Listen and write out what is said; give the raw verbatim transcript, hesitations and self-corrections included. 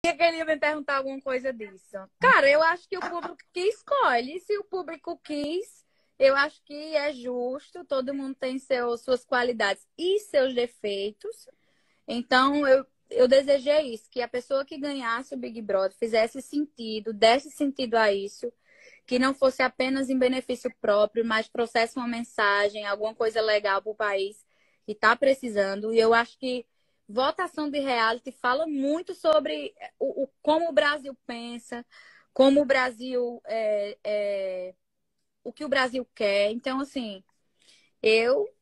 sabia que ele ia me perguntar alguma coisa disso. Cara, eu acho que o público que escolhe. Se o público quis, eu acho que é justo. Todo mundo tem seu, suas qualidades e seus defeitos. Então, eu, eu desejei isso, que a pessoa que ganhasse o Big Brother fizesse sentido, desse sentido a isso, que não fosse apenas em benefício próprio, mas trouxesse uma mensagem, alguma coisa legal para o país que está precisando. E eu acho que votação de reality fala muito sobre o, o- como o Brasil pensa, como o Brasil é, é, o que o Brasil quer. Então, assim, eu